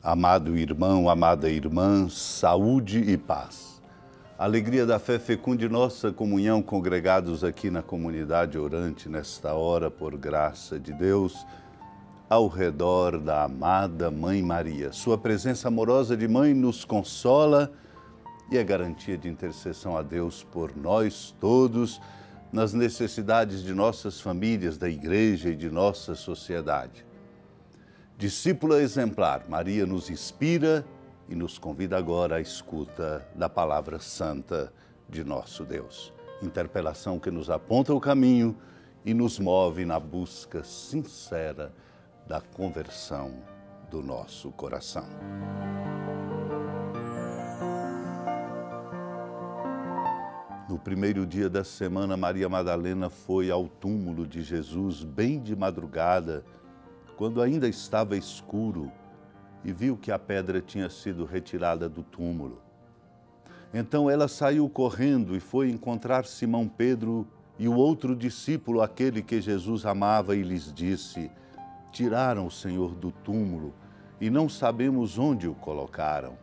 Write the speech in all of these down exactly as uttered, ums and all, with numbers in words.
Amado irmão, amada irmã, saúde e paz. A alegria da fé fecunde nossa comunhão congregados aqui na comunidade orante nesta hora, por graça de Deus, ao redor da amada Mãe Maria. Sua presença amorosa de mãe nos consola e é garantia de intercessão a Deus por nós todos, nas necessidades de nossas famílias, da igreja e de nossa sociedade. Discípula exemplar, Maria nos inspira e nos convida agora à escuta da palavra santa de nosso Deus. Interpelação que nos aponta o caminho e nos move na busca sincera da conversão do nosso coração. No primeiro dia da semana, Maria Madalena foi ao túmulo de Jesus bem de madrugada, quando ainda estava escuro, e viu que a pedra tinha sido retirada do túmulo. Então ela saiu correndo e foi encontrar Simão Pedro e o outro discípulo, aquele que Jesus amava, e lhes disse: tiraram o Senhor do túmulo e não sabemos onde o colocaram.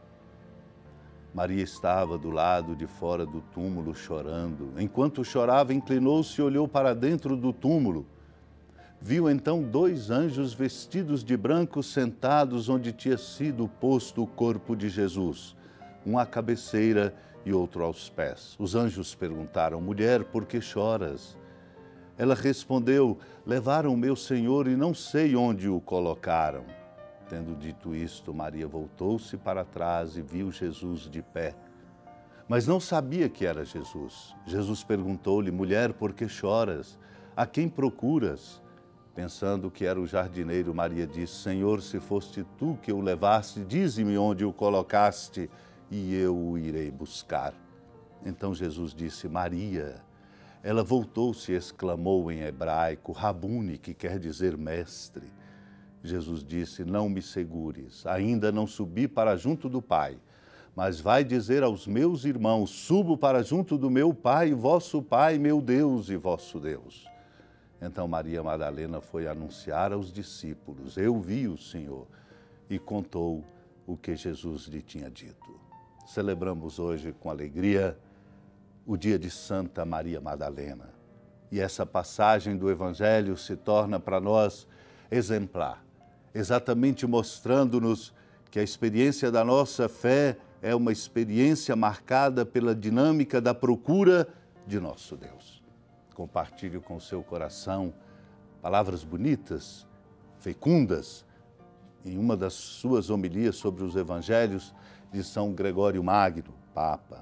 Maria estava do lado de fora do túmulo chorando. Enquanto chorava, inclinou-se e olhou para dentro do túmulo. Viu então dois anjos vestidos de branco sentados onde tinha sido posto o corpo de Jesus, um à cabeceira e outro aos pés. Os anjos perguntaram: mulher, por que choras? Ela respondeu: levaram o meu Senhor e não sei onde o colocaram. Tendo dito isto, Maria voltou-se para trás e viu Jesus de pé, mas não sabia que era Jesus. Jesus perguntou-lhe: mulher, por que choras? A quem procuras? Pensando que era o jardineiro, Maria disse: Senhor, se foste tu que o levaste, dize-me onde o colocaste e eu o irei buscar. Então Jesus disse: Maria. Ela voltou-se e exclamou em hebraico: Rabuni, que quer dizer mestre. Jesus disse: não me segures, ainda não subi para junto do Pai, mas vai dizer aos meus irmãos: subo para junto do meu Pai, vosso Pai, meu Deus e vosso Deus. Então Maria Madalena foi anunciar aos discípulos: eu vi o Senhor, e contou o que Jesus lhe tinha dito. Celebramos hoje com alegria o dia de Santa Maria Madalena. E essa passagem do Evangelho se torna para nós exemplar, exatamente mostrando-nos que a experiência da nossa fé é uma experiência marcada pela dinâmica da procura de nosso Deus. Compartilhe com o seu coração palavras bonitas, fecundas, em uma das suas homilias sobre os evangelhos de São Gregório Magno, Papa.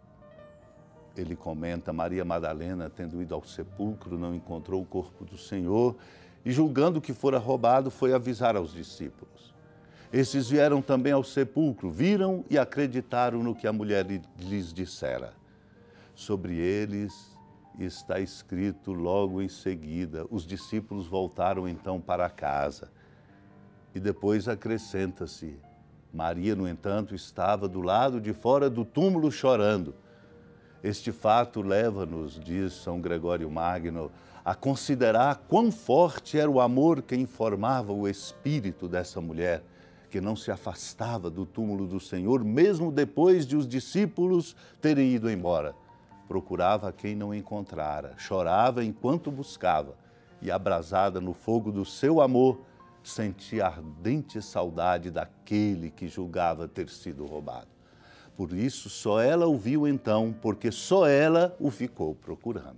Ele comenta: Maria Madalena, tendo ido ao sepulcro, não encontrou o corpo do Senhor e, julgando que fora roubado, foi avisar aos discípulos. Esses vieram também ao sepulcro, viram e acreditaram no que a mulher lhes dissera. Sobre eles está escrito logo em seguida: os discípulos voltaram então para casa. E depois acrescenta-se: Maria, no entanto, estava do lado de fora do túmulo chorando. Este fato leva-nos, diz São Gregório Magno, a considerar quão forte era o amor que informava o espírito dessa mulher, que não se afastava do túmulo do Senhor, mesmo depois de os discípulos terem ido embora. Procurava quem não encontrara, chorava enquanto buscava, e abrasada no fogo do seu amor, sentia ardente saudade daquele que julgava ter sido roubado. Por isso, só ela o viu então, porque só ela o ficou procurando.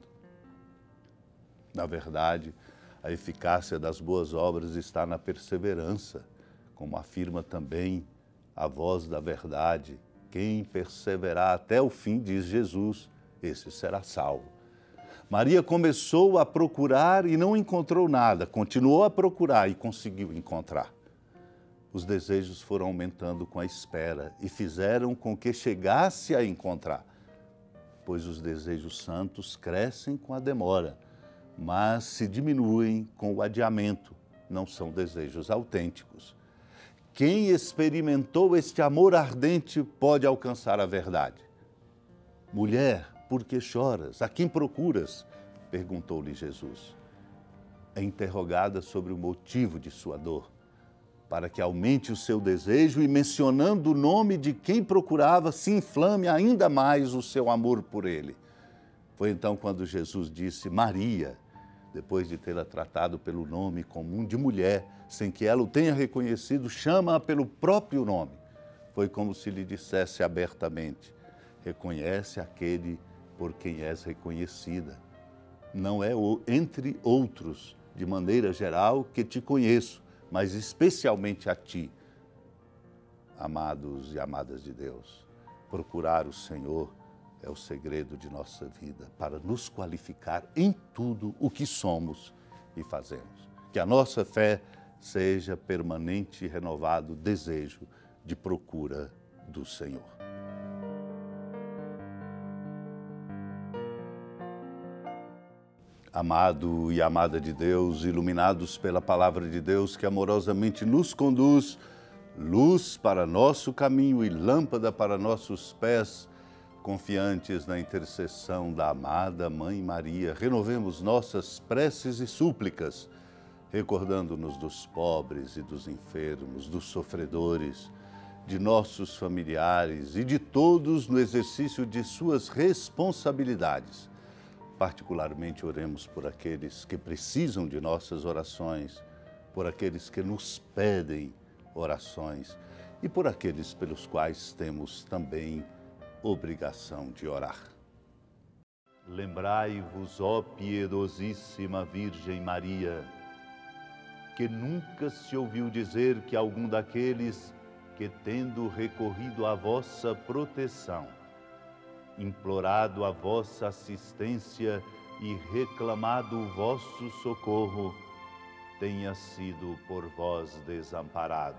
Na verdade, a eficácia das boas obras está na perseverança, como afirma também a voz da verdade. Quem perseverar até o fim, diz Jesus, esse será salvo. Maria começou a procurar e não encontrou nada, continuou a procurar e conseguiu encontrar. Os desejos foram aumentando com a espera e fizeram com que chegasse a encontrar, pois os desejos santos crescem com a demora, mas se diminuem com o adiamento, não são desejos autênticos. Quem experimentou este amor ardente pode alcançar a verdade. Mulher, por que choras? A quem procuras? Perguntou-lhe Jesus. É interrogada sobre o motivo de sua dor. para que aumente o seu desejo e, mencionando o nome de quem procurava, se inflame ainda mais o seu amor por ele. Foi então quando Jesus disse Maria, depois de tê-la tratado pelo nome comum de mulher, sem que ela o tenha reconhecido, chama-a pelo próprio nome. Foi como se lhe dissesse abertamente, reconhece aquele por quem és reconhecida. Não é entre outros, de maneira geral, que te conheço, mas especialmente a ti. Amados e amadas de Deus, procurar o Senhor é o segredo de nossa vida para nos qualificar em tudo o que somos e fazemos. Que a nossa fé seja permanente e renovado desejo de procura do Senhor. Amado e amada de Deus, iluminados pela palavra de Deus que amorosamente nos conduz, luz para nosso caminho e lâmpada para nossos pés, confiantes na intercessão da amada Mãe Maria, renovemos nossas preces e súplicas, recordando-nos dos pobres e dos enfermos, dos sofredores, de nossos familiares e de todos no exercício de suas responsabilidades. Particularmente oremos por aqueles que precisam de nossas orações, por aqueles que nos pedem orações e por aqueles pelos quais temos também obrigação de orar. Lembrai-vos, ó piedosíssima Virgem Maria, que nunca se ouviu dizer que algum daqueles que, tendo recorrido à vossa proteção, implorado a vossa assistência e reclamado o vosso socorro, tenha sido por vós desamparado.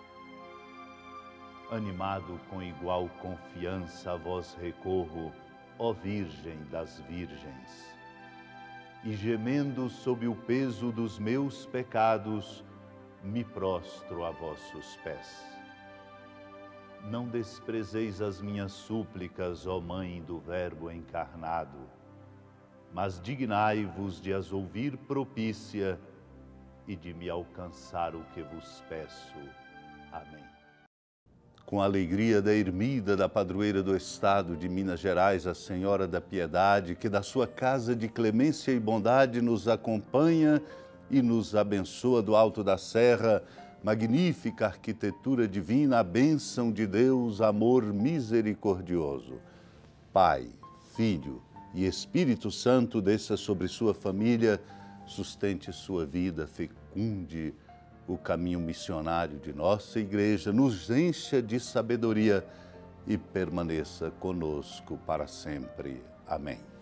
Animado com igual confiança a vós recorro, ó Virgem das Virgens, e gemendo sob o peso dos meus pecados, me prostro a vossos pés. Não desprezeis as minhas súplicas, ó Mãe do Verbo encarnado, mas dignai-vos de as ouvir propícia e de me alcançar o que vos peço. Amém. Com a alegria da ermida da padroeira do Estado de Minas Gerais, a Senhora da Piedade, que da sua casa de clemência e bondade nos acompanha e nos abençoa do alto da serra, magnífica arquitetura divina, a bênção de Deus, amor misericordioso. Pai, Filho e Espírito Santo, desça sobre sua família, sustente sua vida, fecunde o caminho missionário de nossa igreja, nos encha de sabedoria e permaneça conosco para sempre. Amém.